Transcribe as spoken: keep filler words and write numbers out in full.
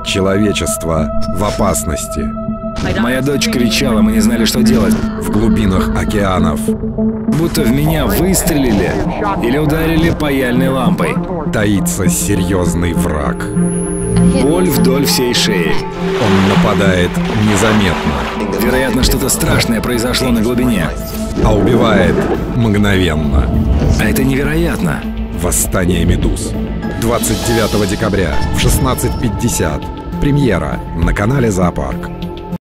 Человечество в опасности. Моя дочь кричала, мы не знали, что делать. В глубинах океанов Будто в меня выстрелили или ударили паяльной лампой. таится серьезный враг. Боль вдоль всей шеи. Он нападает незаметно, Вероятно, что-то страшное произошло на глубине. а убивает мгновенно. А это невероятно. Восстание медуз. двадцать девятого декабря в шестнадцать пятьдесят. Премьера на канале «Зоопарк».